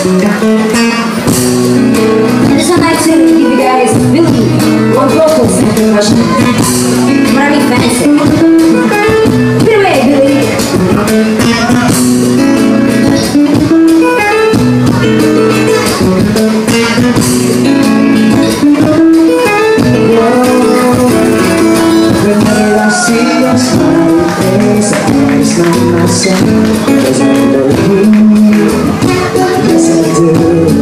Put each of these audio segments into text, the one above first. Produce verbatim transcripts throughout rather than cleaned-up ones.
just want like to give you guys Billy on vocals and percussion. Maraming fans eh. Put it away, Billy. Whenever I see your smiling face, I always know myself, 'cause I know you. Yes, I do.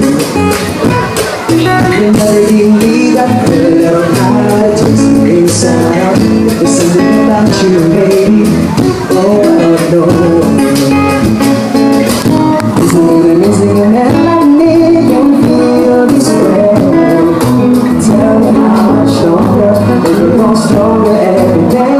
Whenever you leave that little night, just inside, there's something about you, baby. Oh, I don't know. Isn't it amazing a man like me can feel this way? Tell me how much longer, it will grow stronger every day.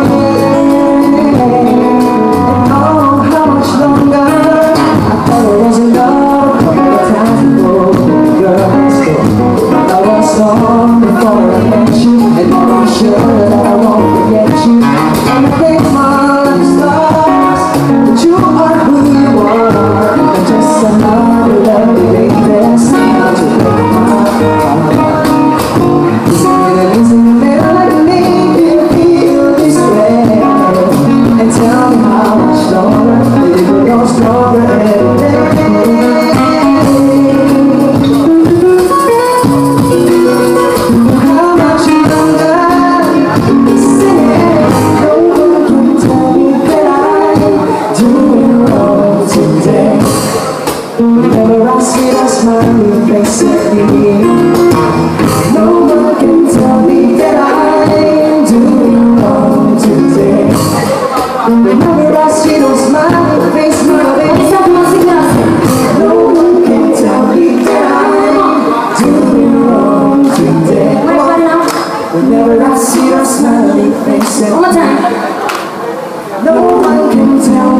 And oh, how much longer? I thought it was enough a couple of times ago, girl. I was long before I met you, and I'm sure that I won't forget you. And I think my life's lost, but you are who you are. And just another lovely lady now to break my heart. Isn't it amazing a man like me can feel this way? And tell me how much longer it will go stronger every day. Whenever I see that smiling face at me, no one can tell me that I'm doing wrong today. Whenever I see those smiling face, smiling face, no one can tell me that I'm doing wrong today. Whenever I see that smiling face at me, no one can tell me